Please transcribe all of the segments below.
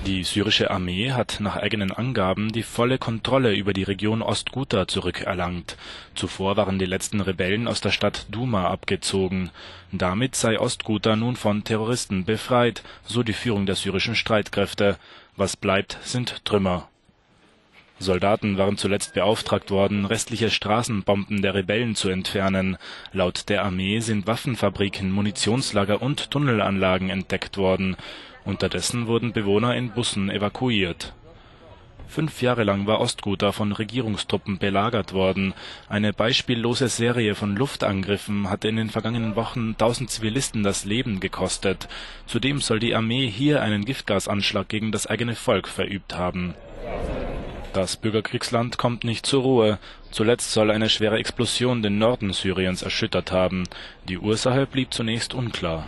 Die syrische Armee hat nach eigenen Angaben die volle Kontrolle über die Region Ostguta zurückerlangt. Zuvor waren die letzten Rebellen aus der Stadt Duma abgezogen. Damit sei Ostguta nun von Terroristen befreit, so die Führung der syrischen Streitkräfte. Was bleibt, sind Trümmer. Soldaten waren zuletzt beauftragt worden, restliche Straßenbomben der Rebellen zu entfernen. Laut der Armee sind Waffenfabriken, Munitionslager und Tunnelanlagen entdeckt worden. Unterdessen wurden Bewohner in Bussen evakuiert. 5 Jahre lang war Ostguta von Regierungstruppen belagert worden. Eine beispiellose Serie von Luftangriffen hatte in den vergangenen Wochen 1000 Zivilisten das Leben gekostet. Zudem soll die Armee hier einen Giftgasanschlag gegen das eigene Volk verübt haben. Das Bürgerkriegsland kommt nicht zur Ruhe. Zuletzt soll eine schwere Explosion den Norden Syriens erschüttert haben. Die Ursache blieb zunächst unklar.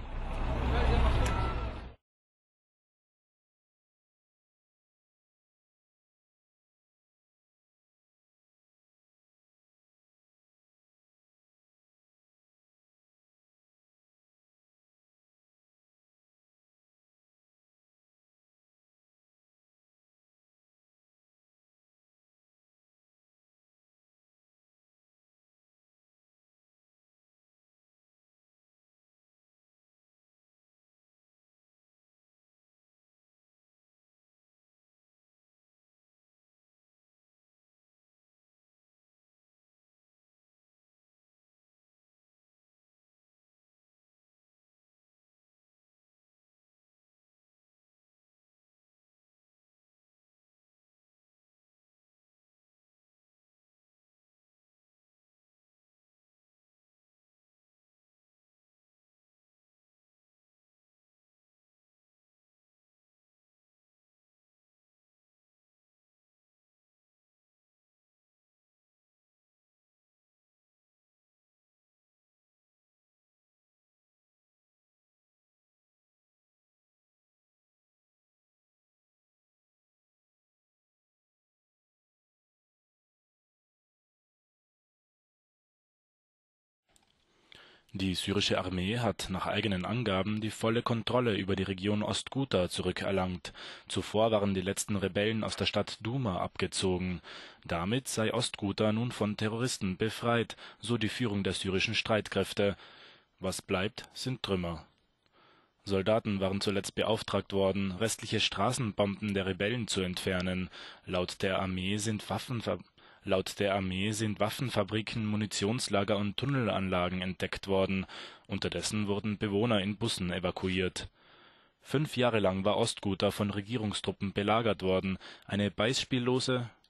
Die syrische Armee hat nach eigenen Angaben die volle Kontrolle über die Region Ostguta zurückerlangt. Zuvor waren die letzten Rebellen aus der Stadt Duma abgezogen. Damit sei Ostguta nun von Terroristen befreit, so die Führung der syrischen Streitkräfte. Was bleibt, sind Trümmer. Soldaten waren zuletzt beauftragt worden, restliche Straßenbomben der Rebellen zu entfernen. Laut der Armee sind Waffenfabriken, Munitionslager und Tunnelanlagen entdeckt worden. Unterdessen wurden Bewohner in Bussen evakuiert. 5 Jahre lang war Ostguta von Regierungstruppen belagert worden. Eine beispiellose